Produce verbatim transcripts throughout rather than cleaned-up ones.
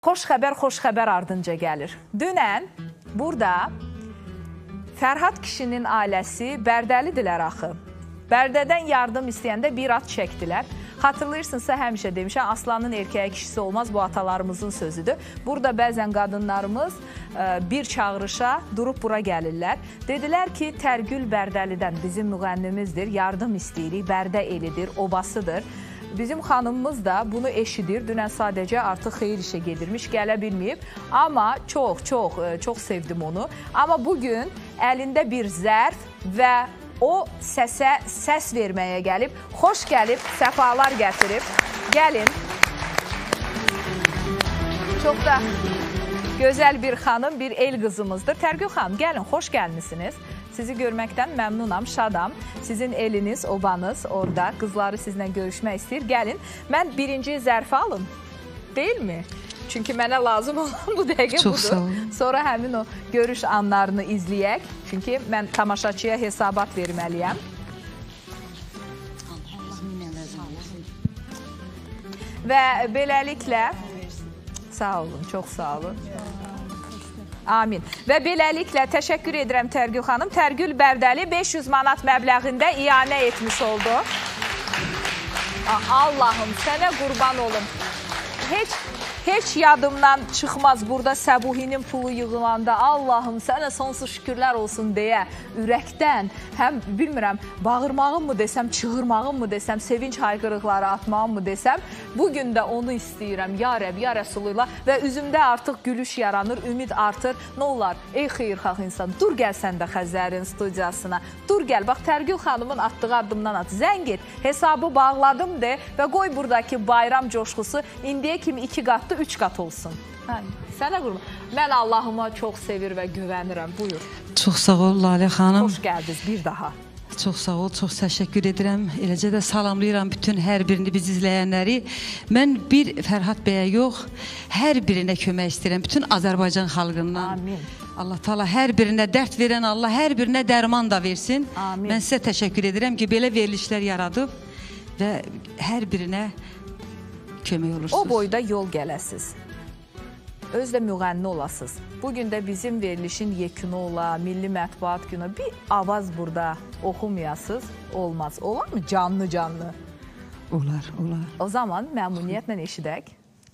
xoş xəbər, xoş xəbər ardınca gəlir. Dünən burada Fərhad kişinin ailəsi Bərdəlidilər axı. Bərdədən yardım istəyəndə bir at çəkdilər. Xatırlayırsınızsa həmişə demişəm, aslanın erkəyə kişisi olmaz, bu atalarımızın sözüdür. Burada bəzən qadınlarımız bir çağırışa durub bura gəlirlər. Dedilər ki, Tərgül Bərdəlidən bizim müğənnimizdir, yardım istəyirik, Bərdə elidir, obasıdır. Bizim xanımımız da bunu eşidir. Dünən sadəcə artıq xeyir işə gedirmiş, gələ bilməyib. Amma çox, çox, çox sevdim onu. Amma bugün əlində bir zərf və o səsə səs verməyə gəlib, xoş gəlib, səfalar gətirib. Gəlin. Çox da gözəl bir xanım, bir el qızımızdır. Tərgül xanım, gəlin, xoş gəlmişsiniz. Sizi görməkdən məmnunam, şadam. Sizin eliniz, obanız orada, qızları sizlə görüşmək istəyir. Gəlin, mən birinci zərfi alım, deyil mi? Çünki mənə lazım olan bu dəqiqə budur. Sonra həmin o görüş anlarını izləyək. Çünki mən tamaşaçıya hesabat verməliyəm. Və beləliklə, sağ olun, çox sağ olun. Amin. Və beləliklə təşəkkür edirəm Tərgül xanım. Tərgül Bərdəli beş yüz manat məbləğində ianə etmiş oldu. Allahım, sənə qurban olum. Heç... Heç yadımdan çıxmaz burada Səbuhinin pulu yığılanda Allahım sənə sonsuz şükürlər olsun deyə ürəkdən həm bilmirəm bağırmağım mı desəm, çığırmağım mı desəm, sevinç hayqırıqları atmağım mı desəm, bugün də onu istəyirəm ya Rəb, ya Rəsulullah və üzümdə artıq gülüş yaranır, ümid artır. Nə olar? Ey xeyirxah insan, dur gəl sən də Xəzərin studiyasına, dur gəl, bax Tərgül xanımın atdığı addımdan at, zəng et, hesabı bağladım de və qoy buradakı bayram coşqusu indiyə kimi iki qatlı üç qat olsun. Hə, sənə qurban. Mən Allahıma çox sevir və güvənirəm. Buyur. Çox sağ ol Lalə xanım. Xoş gəldiniz bir daha. Çox sağ ol, çox təşəkkür edirəm. Eləcə də salamlayıram bütün hər birini biz izləyənləri. Mən bir Fərhad bəyə yox, hər birinə kömək istəyirəm. Bütün Azərbaycan xalqından. Amin. Allah Taala hər birinə dərd verən Allah hər birinə dərman da versin. Amin. Mən sizə təşəkkür edirəm ki, belə verilişlər yaradıb və hər birinə kömək olursunuz. O boyda yol gələsiz. Özdə müğənni olasınız. Bugün də bizim verilişin yekunu ola, Milli Mətbuat Günü bir avaz burada oxumayasınız. Olmaz. Olar mı? Canlı canlı. Olar, olar. O zaman məmnuniyyətlə eşidək.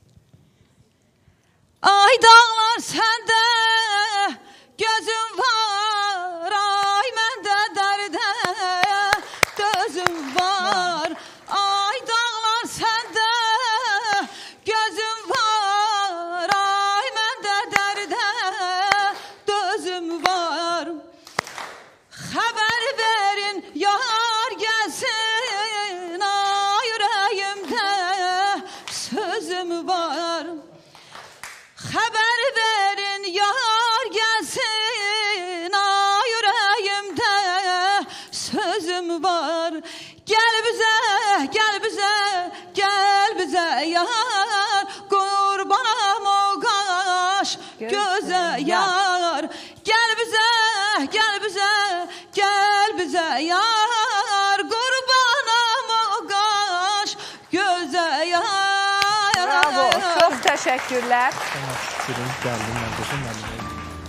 Ay dağlar səndə gözüm var, ay məndə dərdə gözüm var. Ay dağlar səndə gözüm var, ay məndə dərdə gözüm var. Xəbər verin, yar gəlsin, ay ürəyimdə sözüm var. Xəbər verin, yar gəlsin, ay ürəyimdə sözüm var. Gəl bizə, gəl bizə, gəl bizə yar, qurbanam o qaş gözə yar. Gəl bizə, gəl bizə, gəl bizə yar, qurbanam o qaş gözə yar. Bravo, çox təşəkkürlər. Şükürüm, gəldim, mən qoşum, mən deyim.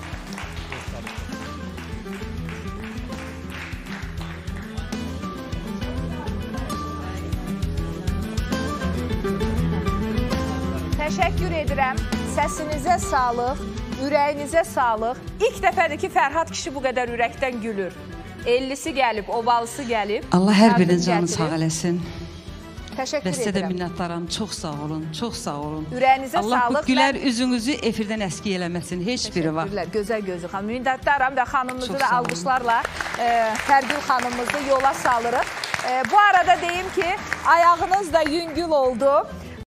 Təşəkkür edirəm. Səsinizə sağlıq, ürəyinizə sağlıq. İlk dəfədir ki, Fərhad kişi bu qədər ürəkdən gülür. ellisi gəlib, ovalısı gəlib. Allah hər birinin canını sağ eləsin. Təşəkkür Və sizə də edirəm. minnətdaram. Çox sağ olun, çox sağ olun. Ürəyinizə Allah sağlıq. bu gülər üzünüzü efirdən əski eləməsin. Heç biri var. Təşəkkürlər, gözəl gözü xanım. Minnətdaram və xanımımızı Çox da sağ olun. alqışlarla e, Tərgül xanımımızı yola salırıq. E, bu arada deyim ki, ayağınız da yüngül oldu.